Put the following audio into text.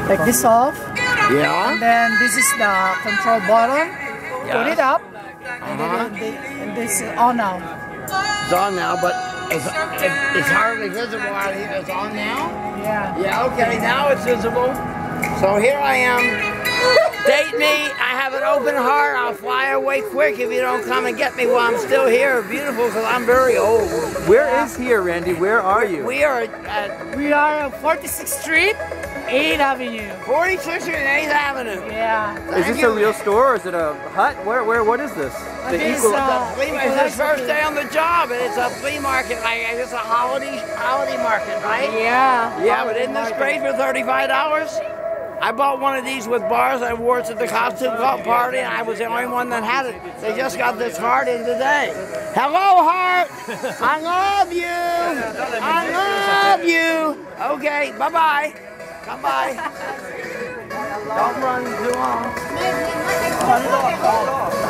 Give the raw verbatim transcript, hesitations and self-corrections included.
Take this off. Yeah. And then this is the control button. Yeah. Put it up. Uh-huh. And then the, and this is on now. It's on now, but it's, it, it's hardly visible out here. It's on now? Yeah. Yeah, okay, now it's visible. So here I am. Date me. I have an open heart. I'll fly away quick if you don't come and get me while I'm still here. Beautiful, because I'm very old. Where is here, Randy? Where are you? We are at We are on forty-sixth Street, eighth Avenue. forty-sixth and eighth Avenue. Yeah. Is this a real store or is it a hut? Where, where, what is this? It The is, equal- uh, Flea market. It's his first day on the job, and it's a flea market. Like it's a holiday holiday market, right? Yeah. Yeah, but isn't this great for thirty-five dollars? I bought one of these with bars. I wore it to the costume club party, and I was the only one that had it. They just got this heart in today. Hello, heart. I love you. I love you. Okay, bye-bye. Come by. Don't run too long.